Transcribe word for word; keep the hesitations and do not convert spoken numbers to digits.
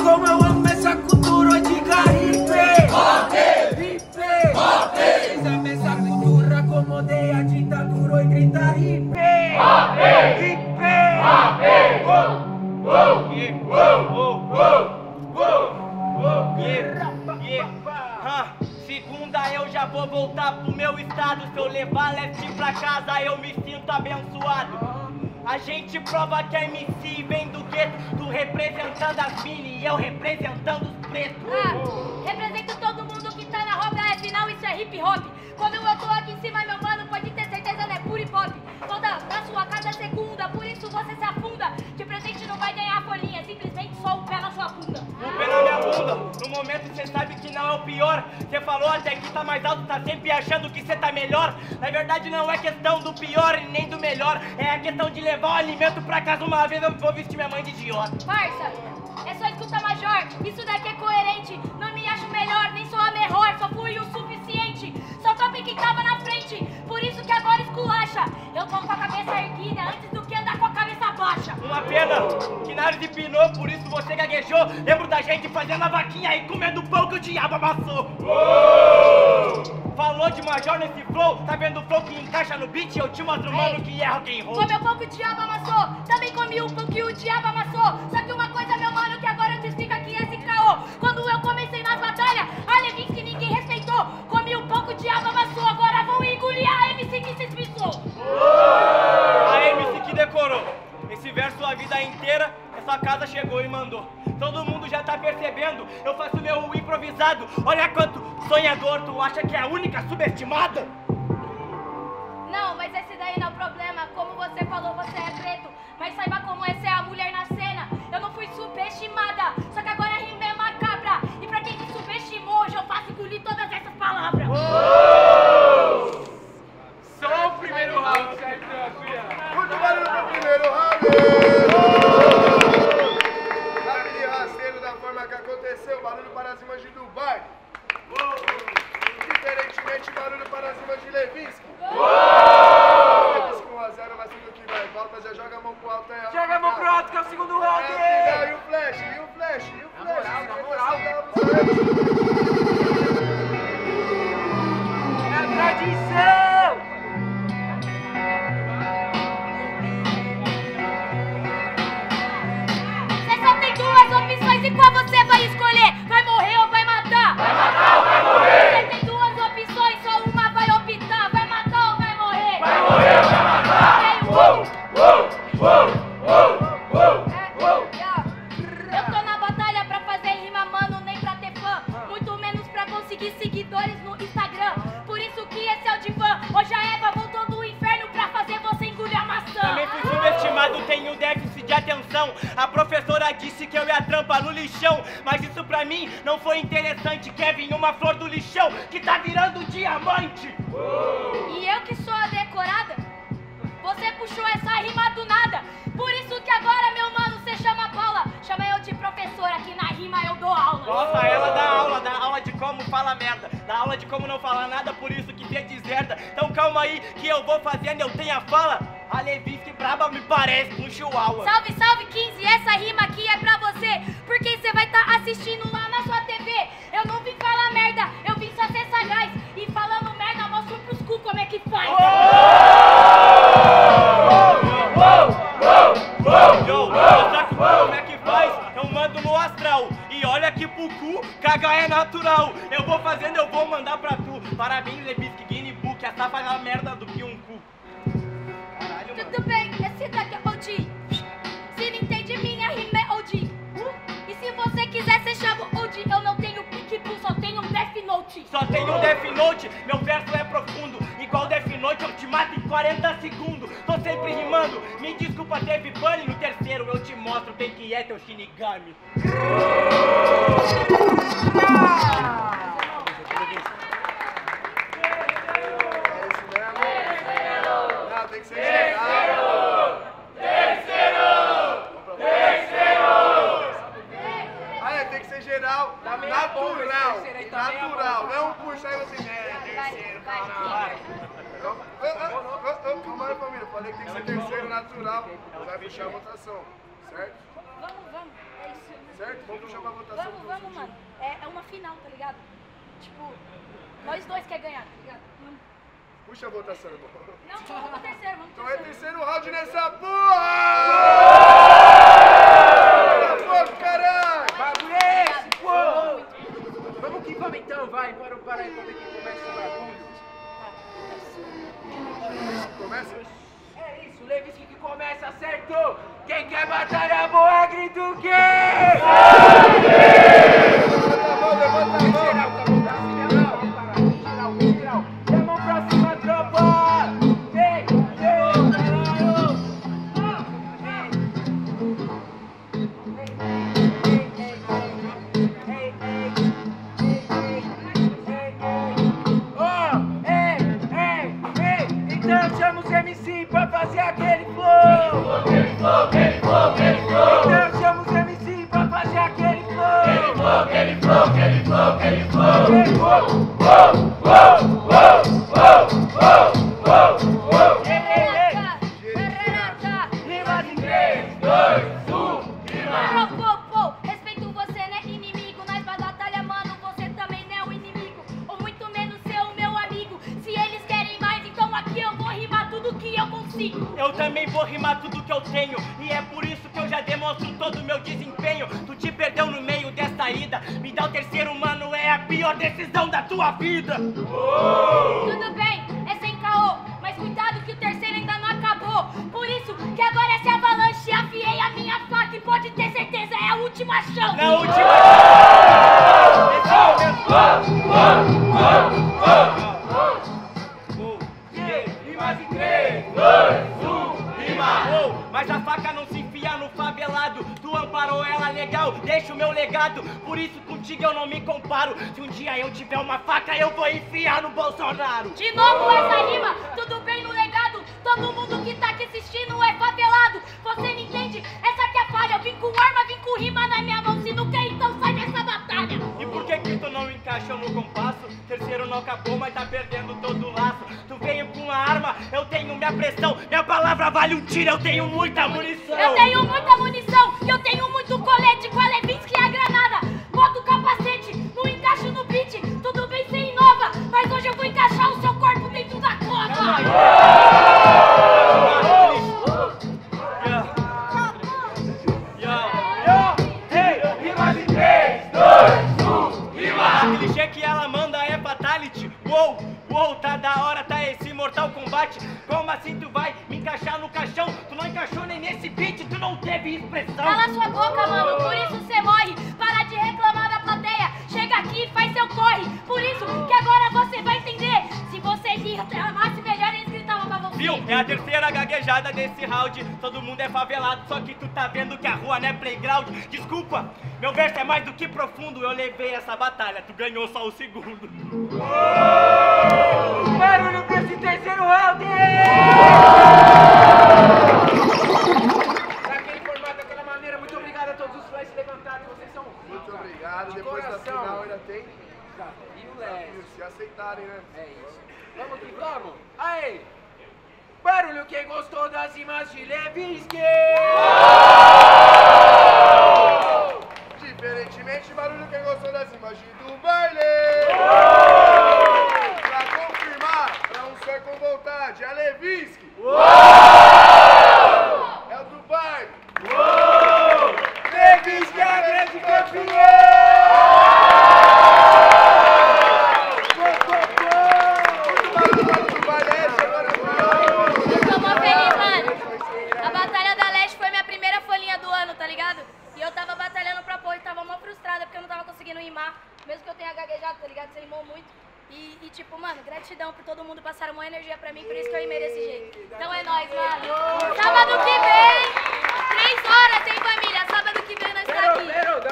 como eu amo essa cultura de Caribe. Ripe, vocês amam essa cultura como odeia a ditadura e grita Ripe. Ripe, segunda eu já vou voltar pro meu estado. Se eu levar leste pra casa eu me sinto abençoado. A gente prova que a M C vem do gueto. Tu representando as mini e eu representando os pretos. Ah, represento todo mundo que tá na roda, afinal isso é hip hop. Quando eu tô aqui em cima, meu mano, pode ter certeza, não é puro hip hop. Toda na sua cada segunda, por isso você se afunda. De presente não vai ganhar folhinha, simplesmente só o pé na sua bunda. O pé na minha bunda, no momento cê sabe que não é o pior. Cê falou até que tá mais alto, tá sempre achando que cê tá melhor. Na verdade não é questão do pior e nem do melhor. É a questão de levar o alimento pra casa. Uma vez eu vou vestir minha mãe de idiota. Parça, é só escuta major, isso daqui é coerente. Não me acho melhor, nem sou a melhor, só fui o suficiente. Só tope quem tava na frente, por isso que agora esculacha. Eu tô com a cabeça erguida antes do que andar com a cabeça baixa. Uma pena que nariz empinou, por isso você gaguejou. Lembro da gente fazendo a vaquinha e comendo pão que o diabo amassou. Uou! Falou de major nesse flow, tá vendo o flow que encaixa no beat? Eu te mostro, mano, que é rock and roll. Comeu pão que o diabo amassou, também comi o pão que o diabo amassou. Só que uma coisa, meu mano, que agora eu te explico aqui esse caô. Quando eu comecei nas batalhas, a Levinsky ninguém respeitou. Comi o pão que o diabo amassou, agora vão engolir a M C que se espisou. A M C que decorou esse verso a vida inteira, essa casa chegou e mandou. Todo mundo já tá percebendo, eu faço meu improvisado. Olha quanto sonhador, tu acha que é a única subestimada? Não, mas esse daí não é o problema. Como você falou, você é preto. Mas saiba como essa é a mulher na cena. Eu não fui subestimada, só que agora a rima é macabra. E pra quem me subestimou, hoje eu faço engolir todas essas palavras. Oh! Só o primeiro round, certo? Muito barulho pro primeiro round! Rápido e rasteiro da forma que aconteceu, barulho para as irmãs de Dubai. Diferentemente, barulho para as irmãs de Levinsky. Levinsky um a zero, mas tudo que vai. Volta, já joga a mão pro alto aí. Joga a mão pro alto que é o segundo round! É, e o flash, e o flash, e o flash. Na moral, na moral. É a tradição! Você só tem duas opções e qual você vai escolher? Vai morrer ou vai matar? Vai matar ou vai morrer? Você tem duas opções, só uma vai optar. Vai matar ou vai morrer? Vai morrer ou vai matar? Uou, uou, uou, uou, uou, uou. Eu tô na batalha pra fazer rima, mano, nem pra ter fã. Muito menos pra conseguir seguidores no Instagram. Por isso que esse é o divã. Hoje a Eva voltou do inferno pra fazer você engolir a maçã. Também fui subestimado, tenho déficit de atenção. A professora disse que eu ia trampar no lixão, mas isso pra mim não foi interessante. Kevin, uma flor do lixão que tá virando diamante. E eu que sou a decorada, você puxou essa rima do nada. Por isso que agora, meu mano, você chama a Paula. Chama eu de professora, que na rima eu dou aula. Nossa, ela dá aula, dá aula de como fala merda, dá aula de como não falar nada, por isso que você deserta. Então calma aí, que eu vou fazendo, eu tenho a fala. A Levinsky braba me parece um chihuahua. Salve, salve, quinze, essa rima aqui é pra você, porque você vai estar tá assistindo lá na sua T V. Eu não vim falar merda, eu vim só ser sagaz. E falando merda, mostro pros cu como é que faz. Yo, mostrar pro cu como é que faz, eu mando no astral. E olha que pro cu, cagar é natural. Eu vou fazendo, eu vou mandar pra tu. Parabéns, Levinsky, Guinea Book, essa faz a merda do que um cu. Caralho, mano. Tudo bem, esse daqui é O G. Se não entende, minha rima é O G. E se você quiser, você chama o O G. Eu não tenho Pickbull, só tenho um Death Note. Só tenho um Death Note, meu verso é profundo. Igual Death Note, eu te mato em quarenta segundos. Tô sempre rimando, me desculpa, teve pane. No terceiro eu te mostro quem que é teu Shinigami. Não, tem que ser geral. Ah, é, tem que ser geral, natural, natural. Não é um puxa aí você, é, terceiro, calma. Calma aí, família, falei que tem que ser terceiro, natural. Vai puxar a votação. certo? Vamos, vamos. É isso. Certo? Vamos puxar pra votação. Vamos, vamos, mano. É, é uma final, tá ligado? Tipo, nós dois quer ganhar, tá ligado? Vamos. Puxa a votação, irmão. Não, vamos pro terceiro, vamos pro Então é terceiro. terceiro round nessa porra! Tá fogo, caralho! Bagulho é esse, pô! Vamos que vamos então, vai, bora parar aí pra ver quem começa o bagulho. Começa? É isso, Levinsky que começa, certo? Quem quer batalha boa, grita o quê? Levanta a mão, levanta a Vem mão! geral, caboclo, vem geral, vem parar, vem geral, vem geral. E a mão pra cima, tropa! Vem, vem, caralho! Então chama os M C pra fazer aquele flow! Aquele flow, aquele flow, aquele flow. Então chama os M C pra fazer aquele flow! Aquele flow, aquele flow, aquele flow. Aquele flow! Uou, uou, uou, uou, uou, uou, uou. Ei, ei, ei! Tararata. Rima de três, dois, um, rima. Pô, pô, pô, respeito você, né, inimigo. Nós vai batalha, mano, você também não é um inimigo. Ou muito menos ser o meu amigo. Se eles querem mais, então aqui eu vou rimar tudo que eu consigo. Eu também vou rimar tudo que eu tenho. E é por isso que eu já demonstro todo o meu desempenho. Tu te perdeu no meio dessa ida. Me dá o terceiro, mano, é a pior decisão da tua vida. Tudo bem, é sem caô, mas cuidado que o terceiro ainda não acabou. Por isso que agora essa avalanche, afiei a minha faca e pode ter certeza, é a última chance. Na última. Esse Rima de três, dois, um, rima. Oh, mas a faca não se enfia no favelado. Tu amparou ela legal, deixa o meu legado. Por isso contigo eu não me comparo. Se um dia eu tiver uma faca, eu vou enfiar no Bolsonaro. De novo essa rima, tudo bem no legado. Todo mundo que tá aqui assistindo é favelado. Você não entende? Essa que é a falha. Eu vim com arma, vim com rima na minha mão. Se não quer, então sai dessa batalha. E por que que tu não encaixa no compasso? Terceiro não acabou, mas tá perdendo todo o laço. Tu veio com a arma, eu tenho minha pressão. Minha palavra vale um tiro, eu tenho muita munição. Eu tenho muita munição e eu tenho muito colete com a Levinsky e a granada. Bota o capacete, não encaixo no beat. Tudo bem, você inova, mas hoje eu vou encaixar o seu corpo dentro da cova. Rima de três, dois, um, rima. A clichê que ela manda é fatality. Uou, uou, tá da hora, tá esse Mortal Kombat. Como assim tu vai me encaixar no caixão? Tu não encaixou nem nesse beat, tu não teve expressão. Cala sua boca, mano, por isso você morre. Para de reclamar da plateia, chega aqui e faz seu corre. Por isso que agora você vai entender. Se você reclamasse melhor, eles gritavam pra você. Viu? É a terceira gaguejada desse round. Todo mundo é favelado, só que tu tá vendo que a rua não é playground. Desculpa, meu verso é mais do que profundo. Eu levei essa batalha, tu ganhou só o segundo. Barulho pra esse terceiro round! Daquele formato, daquela maneira, muito obrigado a todos os fãs que se levantaram, vocês são Muito obrigado. Depois da coração. final ainda tem Desafio leve. desafios, se aceitarem, né? É isso. Vamos que vamos. Aí! Barulho quem gostou das rimas de Levinsky! Diferentemente, barulho quem gostou das imagens do baile! Pra confirmar, pra um ser com vontade, a Levinsky! É o do baile! Levinsky é a grande campeã! Muito barulho do baile, é esse agora, Eu tô mó feliz, mano. A Batalha da Leste foi minha primeira folhinha do ano, tá ligado? E eu tava batalhando pra pôr e tava mó frustrada porque eu não tava conseguindo rimar. Mesmo que eu tenha gaguejado, tá ligado? Você rimou muito. E, e tipo, mano, gratidão por todo mundo passar uma energia pra mim, por isso que eu rimei desse jeito. Então é nóis, mano. Sábado que vem, três horas, hein, família? Sábado que vem nós tá aqui.